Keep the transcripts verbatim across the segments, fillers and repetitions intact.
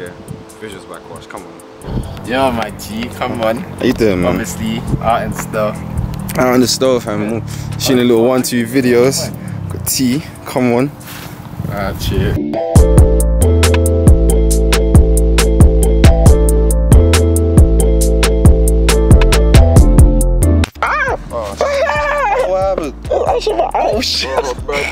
yeah. Visuals by Quash, come on. Yo, my G, come on. How you doing, man? Obviously, art and stuff. Out on the stove, fam. Shooting a little one two videos. Got tea, come on. Ah, cheers. Ah! Oh, what happened? Oh shit! Oh shit!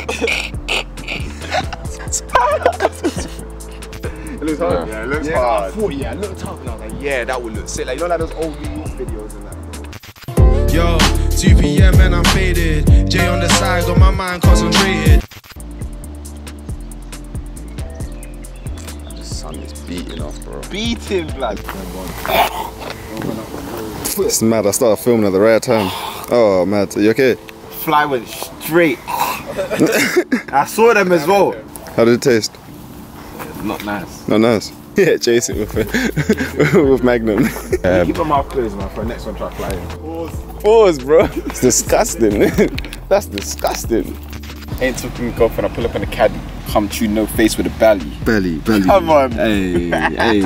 It looks hard. Yeah, it looks yeah, hard. I thought, yeah, it looked tough, and I was like, yeah, that would look sick. Like, you know, like those old New York videos and that. Yo, two P M and I'm faded. J on the side, got my mind concentrated. The sun is beating off, bro. Beating, blood. It's mad. I started filming at the right time. Oh, mad. Are you okay? Fly went straight. I saw them as well. How did it taste? Not nice. Not nice. Yeah, chase it with with Magnum. Um, Keep my mouth closed, man, for the next one try flying. Pause, bro. It's disgusting. That's disgusting. Ain't talking golf when I pull up in a caddy. Come to no face with a belly. Belly, belly. Come on. Hey, hey.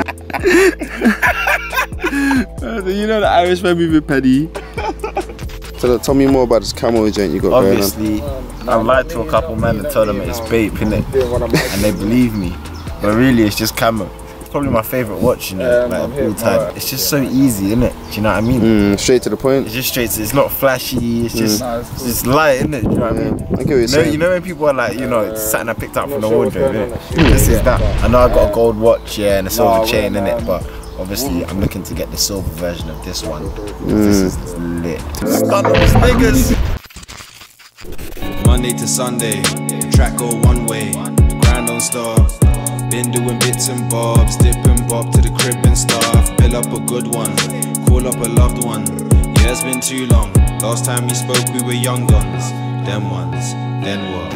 You know the Irish man moving Paddy. So tell me more about this camo joint you got Obviously, going on. I lied to a couple men and told them it's bape, innit? And they believe me. But really, it's just camo. It's probably my favourite watch, you know, like of all time. It's just so easy, innit? Do you know what I mean? Mm, straight to the point. It's just straight to, it's not flashy, it's just, Mm. it's just light, innit? Do you know what I mean? I get what you're You know, saying. you know when people are like, you know, it's something I picked up from the wardrobe, innit? This is that. I know I got a gold watch, yeah, and a silver chain, innit? But obviously, I'm looking to get the silver version of this one. This is lit. Stun those niggas! Monday to Sunday, the track go one way, grind don't stop. Been doing bits and bobs, dip and bob to the crib and stuff. Build up a good one, call up a loved one. Yeah, it's been too long. Last time we spoke, we were young guns. Them ones, then what?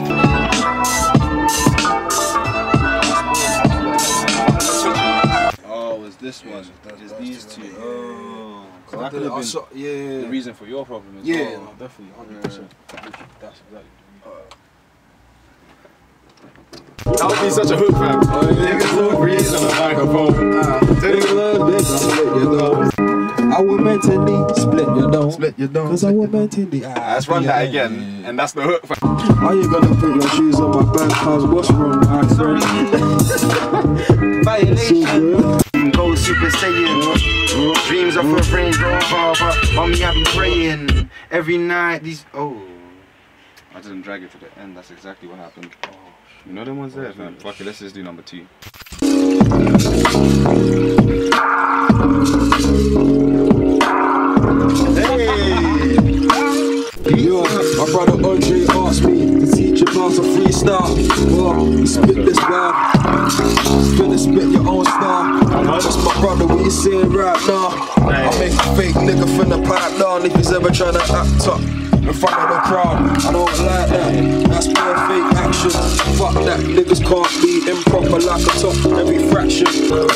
Oh, it's this one. It's these two. Oh. That could have been yeah, the reason for your problem as yeah, well. no, definitely, one hundred percent. That's exactly. That would be such a hook, fam. Niggas so breeze on the microphone. I will mentally split your dome. Split your dome. Cause I will mentally. Ah, Let's run that again, and that's the hook, fam. Are you gonna put your shoes on my back? Cause what's wrong, my friend? Violation. Go Super Saiyan. Dreams of a Range Rover, but mommy, I be praying every night. These oh, I didn't drag it to the end. That's exactly what happened. Oh, you know them ones there, fam. Fuck it, let's just do number two. Yo, my brother Andre asked me to teach a class of freestyle. Well, you spit this word, finna spit your own style. That's my brother, what you saying right now? I make a fake nigga finna pipe down if he's ever tryna act up in front of the crowd. I don't like that, that's pure fake action. Fuck that, niggas can't be improper like a top every fraction.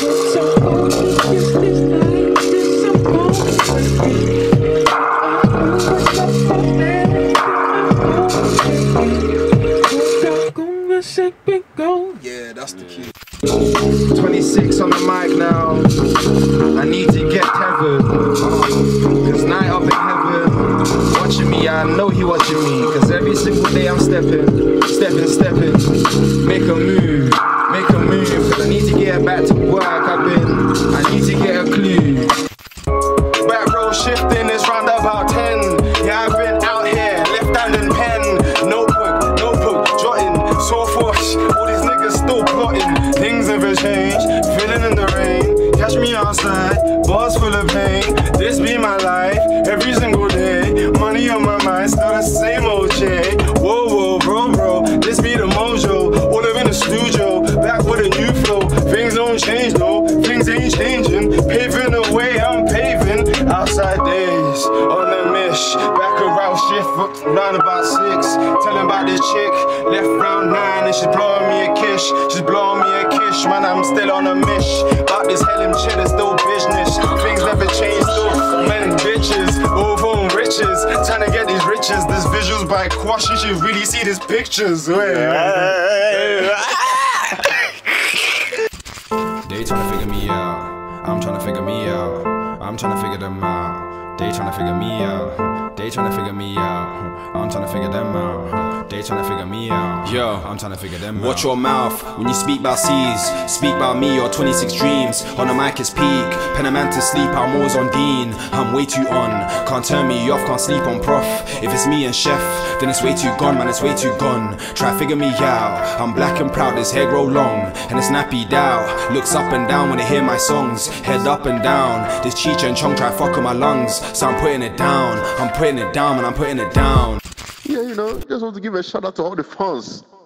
Yeah, that's the key. twenty-six on the mic now. I need to get tethered. Cause night up in heaven, watching me, I know he watching me. Cause every single day I'm stepping, stepping, stepping. Make a move, make a move. Cause I need to get back to work. I've been, I need to get a clue. Back row shifting is round about ten. Yeah, I've been out here, left hand and pen. Notebook, notebook, jotting, so forth. All these niggas still plotting. Things never change, feeling in the rain. Catch me outside, bars full of pain. This be my life, every single day. Money on my mind, still the same old J. Whoa, whoa, bro, bro, this be the mojo. All up in the studio, back with a new flow. Things don't change, no, things ain't changing. Paving the way, I'm paving. Outside days, on the mish. Back around shift, round about six. Telling about this chick, left round nine, and she's blowing me a kiss. She's blowing me a kiss, man, I'm still on a mish. About this hell and shit is still business. Things never change, still men and bitches. Over on riches, trying to get these riches. This visuals by Quash, you should really see these pictures. Day tryna figure me out. I'm tryna figure me out. I'm tryna figure them out. They tryna figure me out. They tryna figure me out. I'm tryna figure them out. They tryna figure me out. Yo, I'm tryna figure them out. Watch your mouth when you speak about C's. Speak about me or twenty-six dreams. On the mic is peak. Pen a man to sleep, I'm always on Dean. I'm way too on. Can't turn me off, can't sleep on prof. If it's me and chef, then it's way too gone, man, it's way too gone. Try figure me out. I'm black and proud, his hair grow long, and it's nappy out. Looks up and down when they hear my songs. Head up and down. This Cheech and Chong try fuck with my lungs. So I'm putting it down. I'm putting it down, and I'm putting it down. Yeah, you know, just want to give a shout out to all the fans.